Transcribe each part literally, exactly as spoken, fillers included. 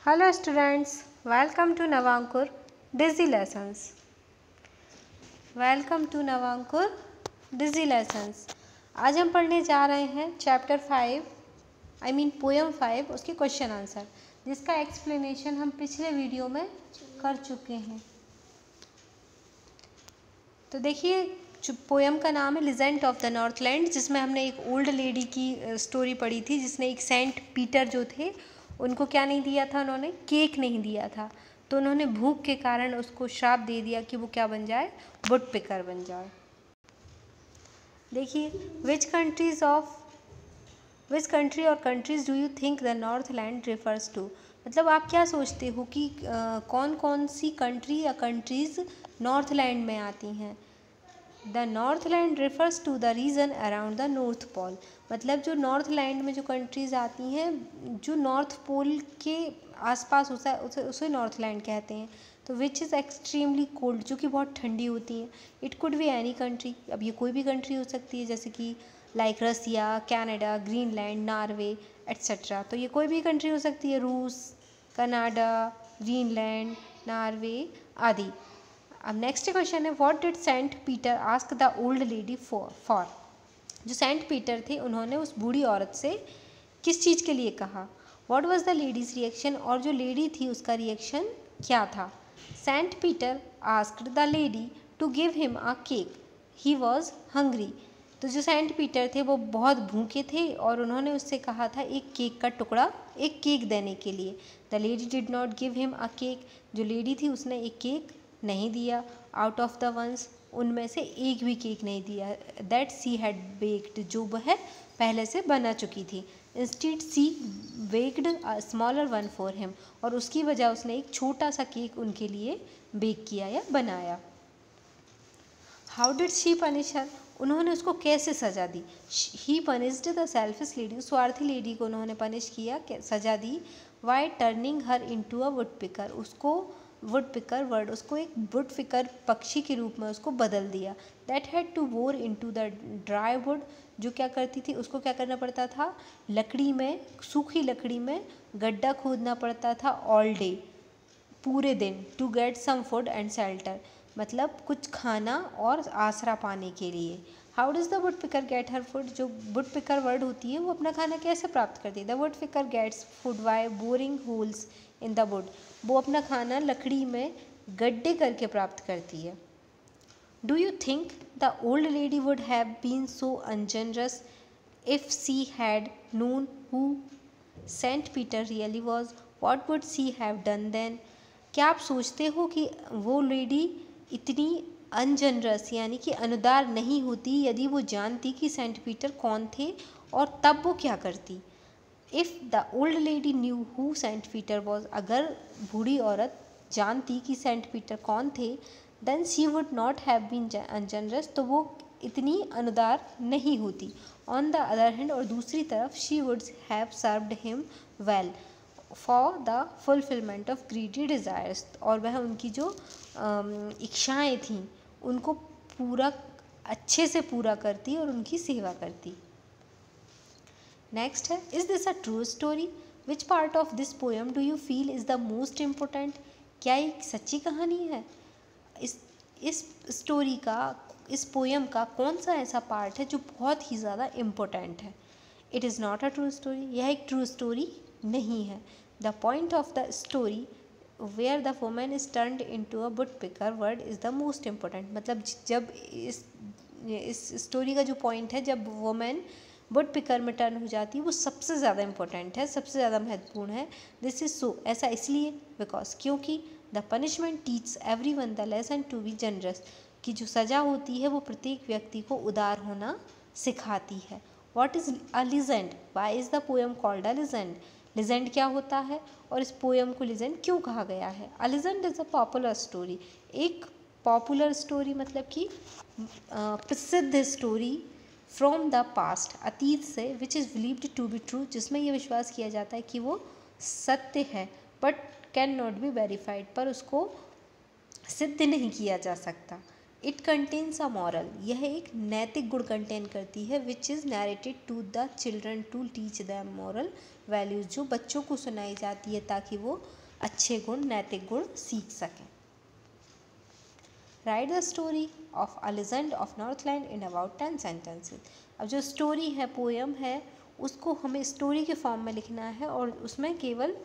Hello students, welcome to Navankur Dizzy Lessons. Welcome to Navankur Dizzy Lessons. आज हम पढ़ने जा रहे हैं chapter five I mean poem five उसके क्वेश्चन आंसर, जिसका एक्सप्लेनेशन हम पिछले वीडियो में कर चुके हैं। तो देखिए, पोएम का नाम है लिजेंड ऑफ द नॉर्थलैंड, जिसमें हमने एक ओल्ड लेडी की स्टोरी पढ़ी थी जिसने एक सेंट पीटर जो थे उनको क्या नहीं दिया था, उन्होंने केक नहीं दिया था। तो उन्होंने भूख के कारण उसको श्राप दे दिया कि वो क्या बन जाए, वुड पिकर बन जाए। देखिए, which countries of which country और countries do you think the northland refers to. मतलब आप क्या सोचते हो कि आ, कौन कौन सी कंट्री या कंट्रीज नॉर्थलैंड में आती हैं। The northland refers to the region around the north pole. मतलब जो नॉर्थलैंड में जो कंट्रीज आती हैं जो नॉर्थ पोल के आसपास होता है उसे उसे नॉर्थलैंड कहते हैं। तो विच इज़ एक्सट्रीमली कोल्ड, जो कि बहुत ठंडी होती हैं। It could be any country, अब ये कोई भी कंट्री हो सकती है, जैसे कि like Russia, Canada, Greenland, Norway etcetera. तो ये कोई भी कंट्री हो सकती है, रूस, कनाडा, ग्रीनलैंड, नॉर्वे आदि। अब नेक्स्ट क्वेश्चन है, what did Saint Peter ask the old lady for for जो सेंट पीटर थे उन्होंने उस बूढ़ी औरत से किस चीज़ के लिए कहा। What was the lady's reaction, और जो लेडी थी उसका रिएक्शन क्या था। Saint Peter asked the lady to give him a cake, he was hungry. तो जो सेंट पीटर थे वो बहुत भूखे थे और उन्होंने उससे कहा था एक केक का टुकड़ा, एक केक देने के लिए। The lady did not give him a cake, जो लेडी थी उसने एक केक नहीं दिया। आउट ऑफ द वंस, उनमें से एक भी केक नहीं दिया। दैट सी हैड बेक्ड, जो वह पहले से बना चुकी थी। Instead she baked a smaller one for him, और उसकी वजह उसने एक छोटा सा केक उनके लिए बेक किया या बनाया। How did she punish her, उन्होंने उसको कैसे सजा दी। He punished the selfish lady, स्वार्थी लेडी को उन्होंने पनिश किया, सजा दी। By turning her into a woodpecker, उसको वुड पिकर वर्ड उसको एक वुड पिकर पक्षी के रूप में उसको बदल दिया। That had to bore into the dry wood, जो क्या करती थी, उसको क्या करना पड़ता था, लकड़ी में, सूखी लकड़ी में गड्ढा खोदना पड़ता था ऑल डे, पूरे दिन। To get some food and shelter, मतलब कुछ खाना और आसरा पाने के लिए। How does the woodpecker get her food, जो वुड पिकर वर्ड होती है वो अपना खाना कैसे प्राप्त करती है। The woodpecker gets food by boring holes in the wood, वो अपना खाना लकड़ी में गड्ढे करके प्राप्त करती है। Do you think the old lady would have been so ungenerous if she had known who Saint Peter really was, what would she have done then. क्या आप सोचते हो कि वो लेडी इतनी अनजनरस यानी कि अनुदार नहीं होती यदि वो जानती कि सेंट पीटर कौन थे, और तब वो क्या करती। If the old lady knew who Saint Peter was, अगर बूढ़ी औरत जानती कि सेंट पीटर कौन थे, then she would not have been ungenerous, तो वो इतनी अनुदार नहीं होती। ऑन द अदर हैंड, और दूसरी तरफ, she would have served him well for the fulfilment of greedy desires, और वह उनकी जो इच्छाएँ थीं उनको पूरा अच्छे से पूरा करती और उनकी सेवा करती। नेक्स्ट है, is this a true story, which part of this poem do you feel is the most important. क्या एक सच्ची कहानी है। इस इस स्टोरी का, इस पोएम का कौन सा ऐसा पार्ट है जो बहुत ही ज़्यादा इम्पोर्टेंट है। It is not a true story, यह एक ट्रू स्टोरी नहीं है। The point of the story where the women is turned into a woodpecker bird is the most important. मतलब जब इस इस स्टोरी का जो पॉइंट है, जब वुमेन वुड पिकर में टर्न हो जाती है, वो सबसे ज़्यादा इम्पोर्टेंट है, सबसे ज़्यादा महत्वपूर्ण है। दिस इज़ सो, ऐसा इसलिए बिकॉज, क्योंकि the punishment teach everyone the lesson to be generous, कि जो सज़ा होती है वो प्रत्येक व्यक्ति को उदार होना सिखाती है। What is a legend, why is the poem called a legend. Legend क्या होता है और इस पोएम को लिजेंड क्यों कहा गया है। A legend is a popular story, एक पॉपुलर स्टोरी मतलब कि प्रसिद्ध स्टोरी फ्रॉम द पास्ट, अतीत से, which is believed to be true, जिसमें यह विश्वास किया जाता है कि वो सत्य है, but cannot be verified, पर उसको सिद्ध नहीं किया जा सकता। इट कंटेन्स अ मॉरल, यह एक नैतिक गुण कंटेन करती है, which is narrated to the children to teach them moral values, जो बच्चों को सुनाई जाती है ताकि वो अच्छे गुण, नैतिक गुण सीख सकें। Write the story of a legend of northland in about ten sentences. अब जो स्टोरी है, पोएम है, उसको हमें स्टोरी के फॉर्म में लिखना है और उसमें केवल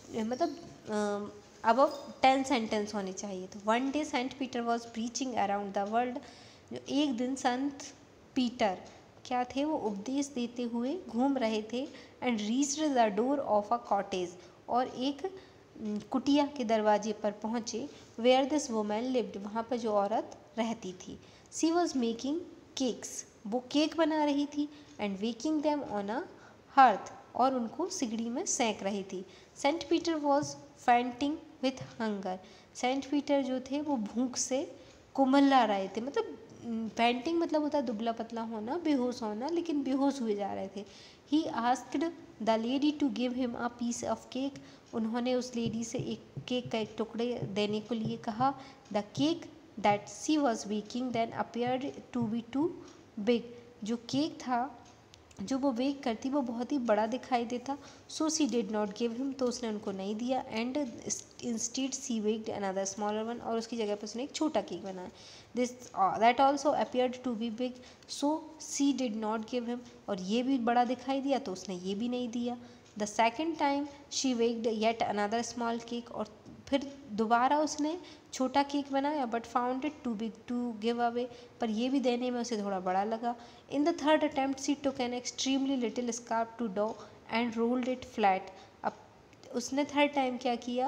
मतलब अब टेन सेंटेंस होने चाहिए। तो one day Saint Peter was preaching around the world, जो एक दिन संत पीटर क्या थे, वो उपदेश देते हुए घूम रहे थे। And reached the door of a cottage, और एक कुटिया के दरवाजे पर पहुँचे। वेयर दिस वुमन लिव्ड, वहाँ पर जो औरत रहती थी। सी वॉज मेकिंग केक्स, वो केक बना रही थी। And baking them on a hearth, और उनको सिगड़ी में सेंक रही थी। Saint Peter was fainting with hunger, Saint Peter जो थे वो भूख से कुमला रहे थे। मतलब पेंटिंग मतलब होता है दुबला पतला होना, बेहोश होना, लेकिन बेहोश हुए जा रहे थे। He asked the lady to give him a piece of cake, उन्होंने उस लेडी से एक केक का एक टुकड़े देने के लिए कहा। The cake that she was baking then appeared to B too big, जो केक था जो वो बेक करती वो बहुत ही बड़ा दिखाई देता। So she did not give him, तो उसने उनको नहीं दिया। And instead she baked another smaller one, और उसकी जगह पर उसने एक छोटा केक बनाया। This that also appeared to be big, so she did not give him, और ये भी बड़ा दिखाई दिया तो उसने ये भी नहीं दिया। The second time she baked yet another small cake, और फिर दोबारा उसने छोटा केक बनाया। But found it too big to give away, पर ये भी देने में उसे थोड़ा बड़ा लगा। In the third attempt she took an extremely little scrap to dough and rolled it flat. अब उसने थर्ड टाइम क्या किया,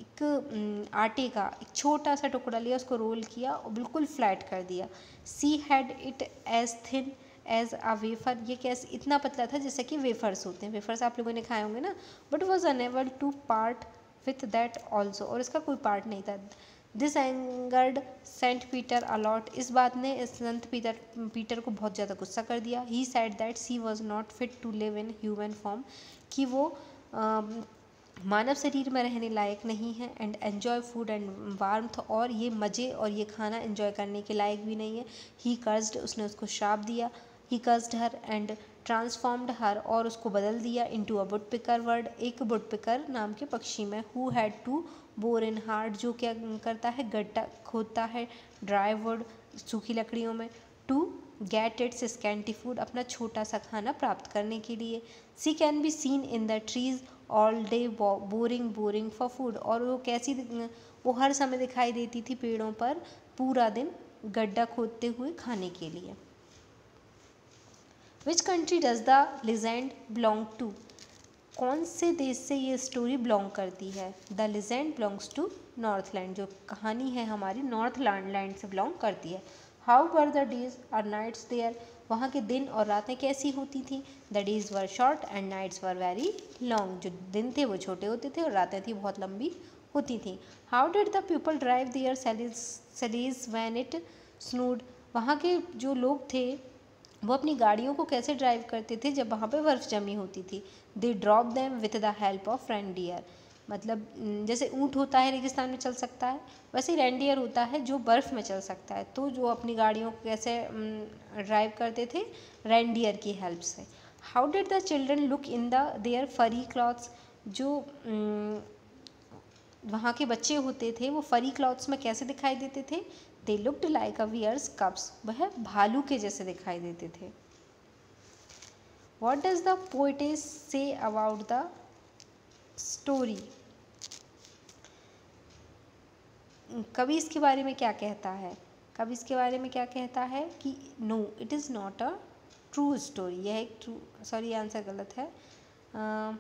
एक आटे का एक छोटा सा टुकड़ा लिया, उसको रोल किया और बिल्कुल फ्लैट कर दिया। She had it as thin as a wafer, ये कैसे इतना पतला था जैसे कि वेफर्स होते हैं, वेफर्स आप लोगों ने खाए होंगे ना। But was unable to part with that also, और इसका कोई पार्ट नहीं था। This angered Saint Peter a lot, इस बात ने संत पीटर पीटर को बहुत ज़्यादा गुस्सा कर दिया। He said that she was not fit to live in human form, कि वो आ, मानव शरीर में रहने लायक नहीं है। And enjoy food and warmth, और ये मज़े और ये खाना एंजॉय करने के लायक भी नहीं है। ही कर्स्ड, उसने उसको श्राप दिया। He cursed her and transformed her, और उसको बदल दिया into a woodpecker bird, एक वुड पिकर नाम के पक्षी में। Who had to bore in hard, जो क्या करता है, गड्ढा खोदता है ड्राई वुड, सूखी लकड़ियों में। To get its scanty food, अपना छोटा सा खाना प्राप्त करने के लिए। She can be seen in the trees all day boring boring for food, और वो कैसी, वो हर समय दिखाई देती थी पेड़ों पर पूरा दिन गड्ढा खोदते हुए खाने के लिए। Which country does the legend belong to, कौन से देश से ये स्टोरी बिलोंग करती है। The legend belongs to Northland, जो कहानी है हमारी नॉर्थलैंड लैंड से बिलोंग करती है। हाउ वर द डेज और नाइट्स देयर, वहाँ के दिन और रातें कैसी होती थी। The days were short and nights were very long, जो दिन थे वो छोटे होते थे और रातें थी बहुत लंबी होती थी। How did the people drive their sledges when it snowed, वहाँ के जो लोग थे वो अपनी गाड़ियों को कैसे ड्राइव करते थे जब वहाँ पे बर्फ़ जमी होती थी। They drop them with the help of reindeer, मतलब जैसे ऊँट होता है रेगिस्तान में चल सकता है, वैसे ही रेंडियर होता है जो बर्फ़ में चल सकता है। तो जो अपनी गाड़ियों को कैसे ड्राइव करते थे, रेंडियर की हेल्प से। How did the children look in the their furry clothes, जो वहाँ के बच्चे होते थे वो फरी क्लॉथ्स में कैसे दिखाई देते थे। They looked like a bears cubs, वह भालू के जैसे दिखाई देते थे। What does the poetess say about the story, कवि इसके बारे में क्या कहता है। कवि इसके बारे में क्या कहता है कि no it is not a true story, यह एक ट्रू, सॉरी आंसर गलत है। uh,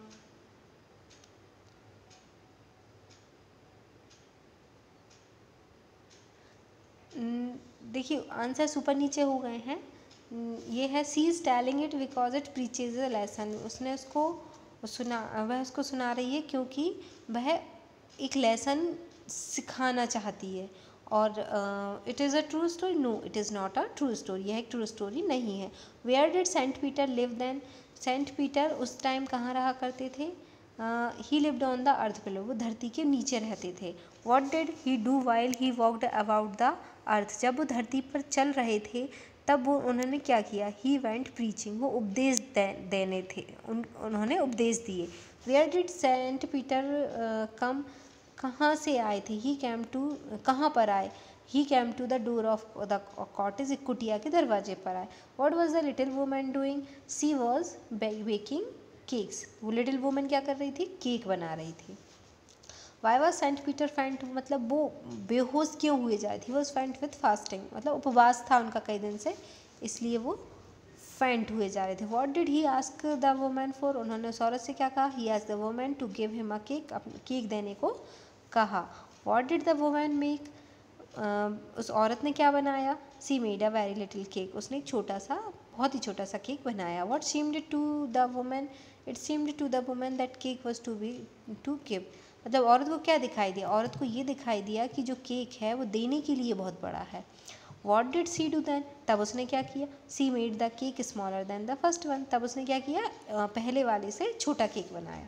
देखिए आंसर्स ऊपर नीचे हो गए हैं। ये है she is telling it because it preaches a lesson, उसने उसको सुना, वह उसको सुना रही है क्योंकि वह एक लेसन सिखाना चाहती है। और it is a true story, no it is not a true story, यह एक ट्रू स्टोरी नहीं है। Where did Saint Peter live then, Saint Peter उस टाइम कहाँ रहा करते थे। He lived on the earth below, वो धरती के नीचे रहते थे। What did he do while he walked about the earth, जब वो धरती पर चल रहे थे तब वो उन्होंने क्या किया, ही वेंट प्रीचिंग, वो उपदेश दे, देने थे, उन उन्होंने उपदेश दिए। Where did Saint Peter come, कहाँ से आए थे, ही केम टू, कहाँ पर आए, he came to the door of the cottage, एक कुटिया के दरवाजे पर आए। What was the little woman doing, she was baking cakes, वो लिटिल वुमन क्या कर रही थी, केक बना रही थी। वाई वॉज सेंट पीटर फेंट, मतलब वो बेहोश क्यों हुए जा रही थी, वॉज फेंट विथ फास्टिंग, मतलब उपवास था उनका कई दिन से, इसलिए वो फेंट हुए जा रहे थे। What did he ask the woman for, उन्होंने उस औरत से क्या कहा, he asked the woman to give him a cake, cake देने को कहा। What did the woman make, उस औरत ने क्या बनाया, she made a very little cake, उसने एक छोटा सा, बहुत ही छोटा सा केक बनाया। What seemed to the woman, it seemed to the woman that cake was too B to give, मतलब औरत को क्या दिखाई दिया, औरत को ये दिखाई दिया कि जो केक है वो देने के लिए बहुत बड़ा है। What did she do then, तब उसने क्या किया, she made the cake smaller than the first one, तब उसने क्या किया, पहले वाले से छोटा केक बनाया।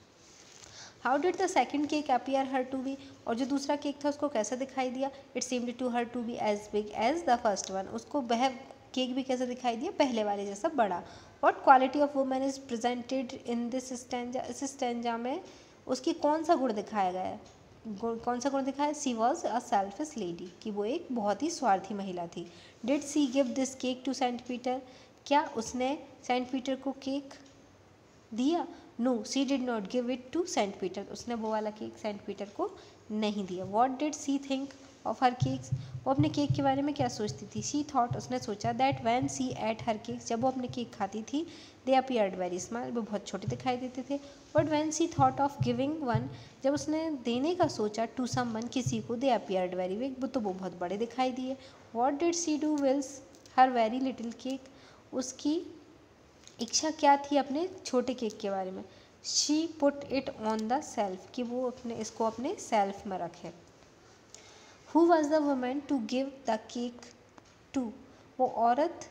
How did the second cake appear her to be, और जो दूसरा केक था उसको कैसा दिखाई दिया, it seemed to her to be as big as the first one, उसको वह केक भी कैसा दिखाई दिया, पहले वाले जैसा बड़ा। What quality of women is presented in this stanza, इस स्टैंजा में उसकी कौन सा गुण दिखाया गया है, कौन सा गुण दिखाया, she was a selfish lady, कि वो एक बहुत ही स्वार्थी महिला थी। Did she give this cake to Saint Peter, क्या उसने सेंट पीटर को केक दिया, no she did not give it to Saint Peter, उसने वो वाला केक सेंट पीटर को नहीं दिया। What did she think of her cakes, वो अपने केक के बारे में क्या सोचती थी, सी थॉट, उसने सोचा, that when she at her cakes, जब वो अपने केक खाती थी, दे अपीयर्ड वेरी स्मॉल, वो बहुत छोटे दिखाई देते थे। But when she thought of giving one, जब उसने देने का सोचा, टू समवन, किसी को, दे अपीयर्ड वेरी बिग, वो तो वो बहुत बड़े दिखाई दिए। What did she do wills her very little cake, उसकी इच्छा क्या थी अपने छोटे केक के बारे में, she put it on the shelf, कि वो अपने इसको अपने सेल्फ में रखे। Who was the women to give the cake to, वो औरत,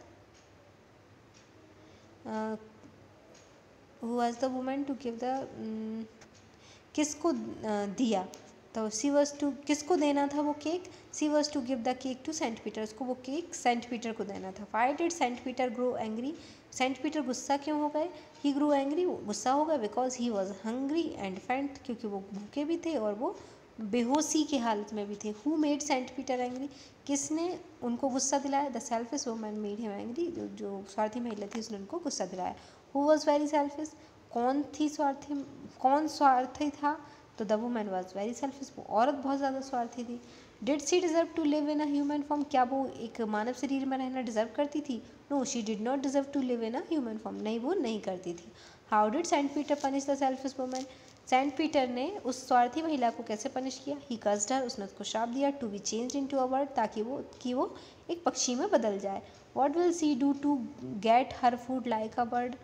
who was the women to give the, किसको uh, दिया, तो सी वॉज टू, किसको देना था वो cake, she was to give the cake to Saint Peter, उसको वो केक सेंट पीटर को देना था। Why did Saint Peter grow angry, Saint Peter गुस्सा क्यों हो गए, ही ग्रो एंग्री, गुस्सा हो गया, because he was hungry and faint, क्योंकि वो भूखे भी थे और वो बेहोशी की हालत में भी थे। Who made Saint Peter angry, किसने उनको गुस्सा दिलाया, the selfish woman made him angry, जो जो स्वार्थी महिला थी उसने उनको गुस्सा दिलाया। हु वॉज वेरी सेल्फिश, कौन थी स्वार्थी, कौन स्वार्थी था, तो the woman was very selfish, वो औरत बहुत ज़्यादा स्वार्थी थी। Did she deserve to live in a human form, क्या वो एक मानव शरीर में रहना डिजर्व करती थी, no she did not deserve to live in a human form, नहीं वो नहीं करती थी। How did Saint Peter punish the selfish woman, Saint Peter ने उस स्वार्थी महिला को कैसे पनिश किया, ही कर्स्ड हर, उसने उसको श्राप दिया, to be changed into a bird, ताकि वो कि वो एक पक्षी में बदल जाए। What will she do to get her food like a bird,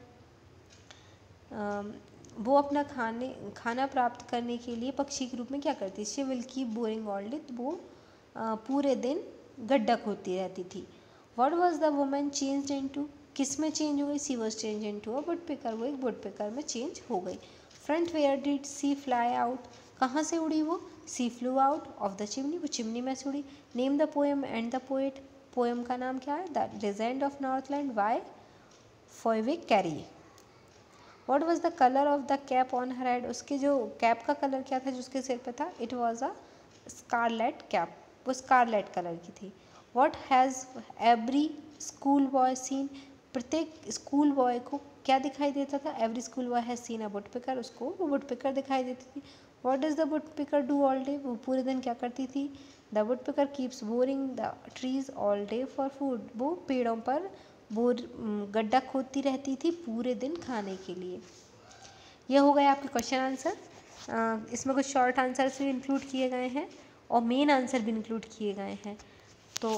वो अपना खाने खाना प्राप्त करने के लिए पक्षी के रूप में क्या करती, she will keep boring all day, वो पूरे दिन गड्ढा खोदती रहती थी। What was the woman changed into, किस में चेंज हो गई, she was change into a woodpecker, वो एक वुड पिकर में चेंज हो गई। From where did she fly out, कहाँ से उड़ी वो, she flew out of the chimney, वो चिमनी में से उड़ी। Name the poem and the poet, poem का नाम क्या है, the legend of Northland by Phoebe Cary. What was the colour of the cap on her head, उसके जो कैप का कलर क्या था जो उसके सिर पे था, it was a scarlet cap, वो स्कारलेट कलर की थी। What has every school boy seen, प्रत्येक स्कूल बॉय को क्या दिखाई देता था, every school boy has seen a woodpecker, उसको वो वुड पिकर दिखाई देती थी। What does the woodpecker do all day, वो पूरे दिन क्या करती थी, the woodpecker keeps boring the trees all day for food, वो पेड़ों पर बोर गड्ढा खोदती रहती थी पूरे दिन खाने के लिए। यह हो गए आपके क्वेश्चन आंसर, इसमें कुछ शॉर्ट आंसर्स भी इंक्लूड किए गए हैं और मेन आंसर भी इंक्लूड किए गए हैं। तो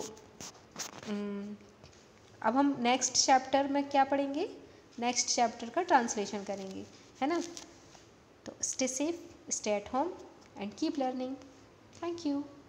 अब हम नेक्स्ट चैप्टर में क्या पढ़ेंगे, नेक्स्ट चैप्टर का ट्रांसलेशन करेंगे, है ना। तो stay safe, stay at home and keep learning. Thank you.